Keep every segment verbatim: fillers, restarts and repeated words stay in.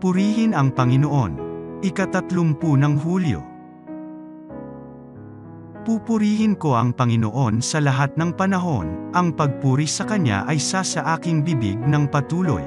Purihin ang Panginoon. Ikatatlumpu ng Hulyo. Pupurihin ko ang Panginoon sa lahat ng panahon, ang pagpuri sa Kanya ay sa sa aking bibig ng patuloy.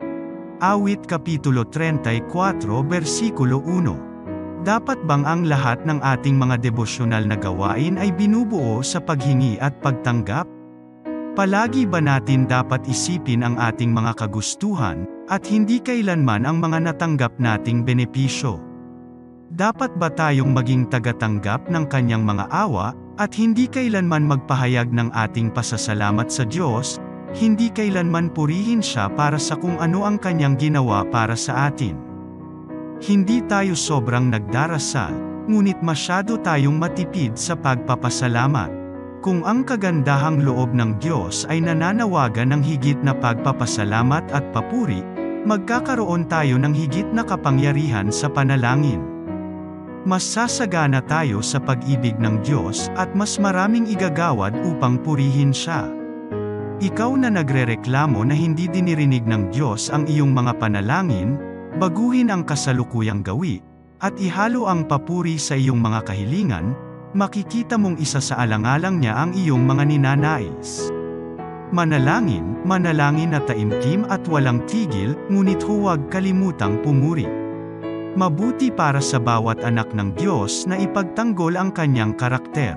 Awit Kapitulo thirty-four, versikulo one. Dapat bang ang lahat ng ating mga devosyonal na gawain ay binubuo sa paghingi at pagtanggap? Palagi ba natin dapat isipin ang ating mga kagustuhan, at hindi kailanman ang mga natanggap nating benepisyo? Dapat ba tayong maging tagatanggap ng Kanyang mga awa, at hindi kailanman magpahayag ng ating pasasalamat sa Diyos, hindi kailanman purihin Siya para sa kung ano ang Kanyang ginawa para sa atin? Hindi tayo sobrang nagdarasal, ngunit masyado tayong matipid sa pagpapasalamat. Kung ang kagandahang loob ng Diyos ay nananawagan ng higit na pagpapasalamat at papuri, magkakaroon tayo ng higit na kapangyarihan sa panalangin. Mas sasagana tayo sa pag-ibig ng Diyos at mas maraming igagawad upang purihin Siya. Ikaw na nagrereklamo na hindi dinirinig ng Diyos ang iyong mga panalangin, baguhin ang kasalukuyang gawi, at ihalo ang papuri sa iyong mga kahilingan, makikita mong isa sa alang-alang niya ang iyong mga ninanais. Manalangin, manalangin na taimtim at walang tigil, ngunit huwag kalimutang pumuri. Mabuti para sa bawat anak ng Diyos na ipagtanggol ang Kanyang karakter.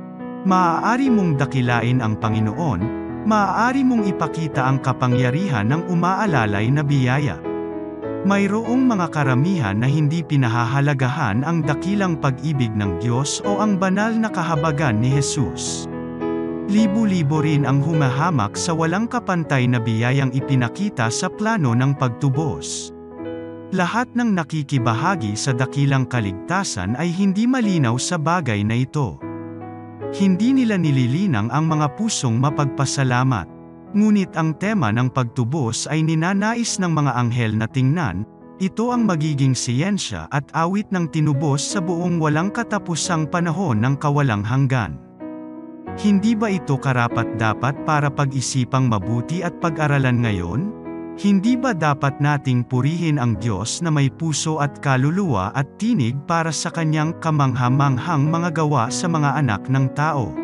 Maaari mong dakilain ang Panginoon, maaari mong ipakita ang kapangyarihan ng umaalalay na biyaya. Mayroong mga karamihan na hindi pinahahalagahan ang dakilang pag-ibig ng Diyos o ang banal na kahabagan ni Jesus. Libo-libo rin ang humahamak sa walang kapantay na biyayang ipinakita sa plano ng pagtubos. Lahat ng nakikibahagi sa dakilang kaligtasan ay hindi malinaw sa bagay na ito. Hindi nila nililinang ang mga pusong mapagpasalamat. Ngunit ang tema ng pagtubos ay ninanais ng mga anghel na tingnan, ito ang magiging siyensya at awit ng tinubos sa buong walang katapusang panahon ng kawalang hanggan. Hindi ba ito karapat-dapat para pag-isipang mabuti at pag-aralan ngayon? Hindi ba dapat nating purihin ang Diyos na may puso at kaluluwa at tinig para sa Kanyang kamangha-manghang mga gawa sa mga anak ng tao?